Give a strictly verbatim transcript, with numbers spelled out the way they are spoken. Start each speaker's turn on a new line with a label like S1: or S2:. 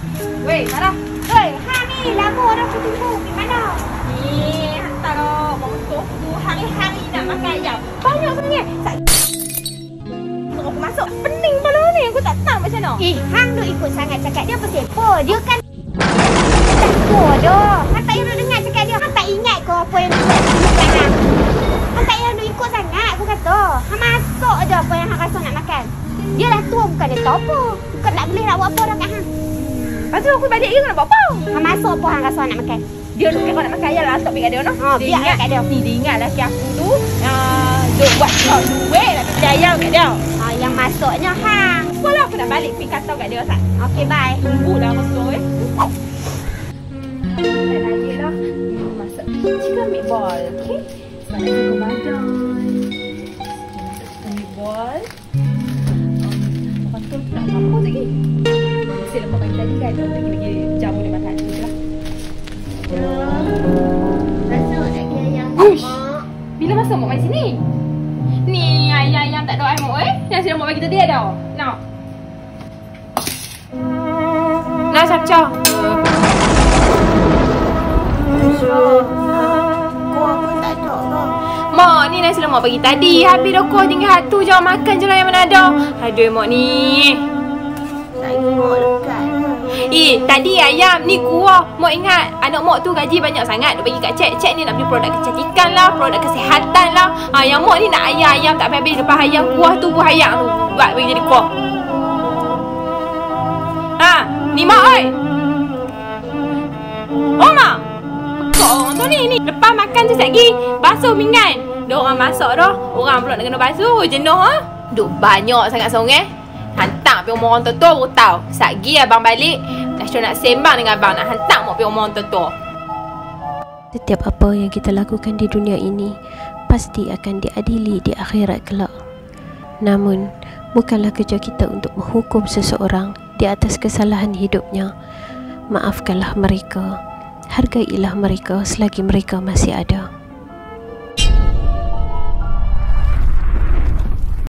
S1: Weh, Sarah.
S2: Oi, ha ni lama dah aku tunggu. Gimana?
S1: Ni, hantar lo motor tu hari-hari nak makan ayam.
S2: Banyak sebenarnya.
S1: Suruh aku masuk. Pening kepala ni. Aku tak tahu macam mana.
S2: Eh, hang duk ikut sangat cakap dia pasal apa? Dia kan tak tahu dah. Hang tak payah dengar cakap dia. Hang tak ingat ke apa yang dia buat kat hang? Hang tak payah duk ikut sangat aku kata. Hang masuk je apa yang hang rasa nak makan. Dia dah tua bukan dia tahu apa. Bukan tak boleh nak buat apa dah kat hang.
S1: Lepas tu aku balik je nak buat apa?
S2: Hang masuk apa hang rasa nak makan.
S1: Dia duk kau nak makan ayam lah. Letak pergi kat dia no.
S2: Ha, biar
S1: ingat
S2: kat dia.
S1: Ni dia ingat laki aku tu. Uh, duk buat kau duit nak beli ayam kat dia.
S2: Ha, yang masuknya hang.
S1: Sekolah aku nak balik pergi kata kat dia Sat.
S2: Okey, bye.
S1: Tunggu dah masuk eh. Hmm, tak lagi lah. Hmm, masak chicken meatball. Okay. Sebab nak jaga badan. Masak chicken meatball. Um, lepas tu nak apa lagi? Mesti lepas pagi tadi kan. Bagi-bagi jamu dia makan. Lah.
S2: Masuk nak kira ayam.
S1: Uish. Bila masa mak main sini? Ni ayam-ayam tak ada ayam eh. Yang sudah mak bagi tadi ada. Nak. Nak capca.
S2: Kau aku tak ada dah.
S1: Mak ni nasi lemak bagi tadi. Habis dah kau tinggal satu je makan je lah yang mana ada. Aduh mak ni.
S2: Tak ingin mak dekat.
S1: Eh tadi ayam ni kuah. Mak ingat anak mak tu gaji banyak sangat. Dia bagi kat cek. Cek ni nak beli produk kecantikan lah. Produk kesihatan lah. Ha, yang mak ni nak ayam-ayam tak habis-habis. Lepas ayam kuah tu buah ayam tu. Buat bagi jadi kuah. Ha ni mak oi. Oh mak. Kau orang tu ni, ni lepas makan tu sekejap lagi basuh pinggan. Dia orang masak dah. Orang pula nak kena basuh. Jenuh ah. Duk banyak sangat sorang eh. Hantar pergi rumah orang tua-tua baru tahu. Sekejap lagi abang balik. Dah nak sembang dengan abang. Nak hantar mak pergi rumah orang tua-tua.
S3: Setiap apa yang kita lakukan di dunia ini pasti akan diadili di akhirat kelak. Namun, bukanlah kerja kita untuk menghukum seseorang di atas kesalahan hidupnya. Maafkanlah mereka. Hargailah mereka selagi mereka masih ada.